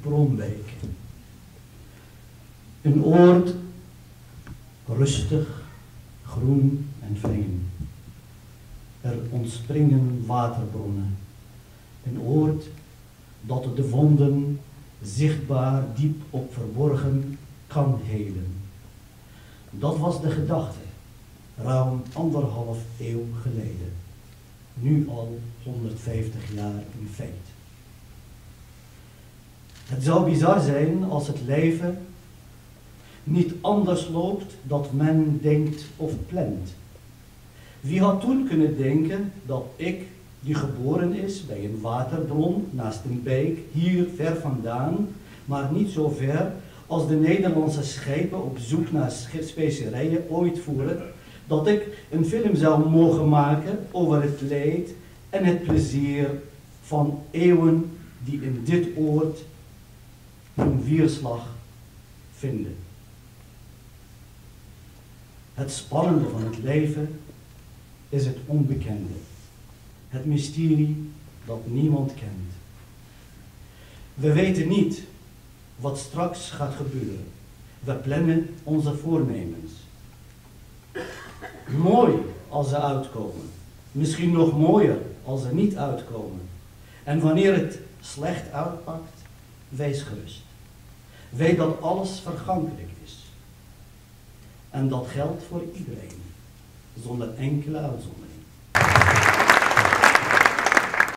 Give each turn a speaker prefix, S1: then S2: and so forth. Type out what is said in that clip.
S1: Bronbeek. Een oord, rustig, groen en vreemd. Er ontspringen waterbronnen. Een oord dat de wonden zichtbaar diep op verborgen kan helen. Dat was de gedachte, ruim 1,5 eeuw geleden. Nu al 150 jaar in feit. Het zou bizar zijn als het leven niet anders loopt dan men denkt of plant. Wie had toen kunnen denken dat ik, die geboren is bij een waterbron naast een beek, hier ver vandaan, maar niet zo ver als de Nederlandse schepen op zoek naar specerijen ooit voeren, dat ik een film zou mogen maken over het leed en het plezier van eeuwen die in dit oord hun weerslag vinden. Het spannende van het leven is het onbekende. Het mysterie dat niemand kent. We weten niet wat straks gaat gebeuren. We plannen onze voornemens. Mooi als ze uitkomen. Misschien nog mooier als ze niet uitkomen. En wanneer het slecht uitpakt, wees gerust. Weet dat alles vergankelijk is. En dat geldt voor iedereen, zonder enkele uitzondering.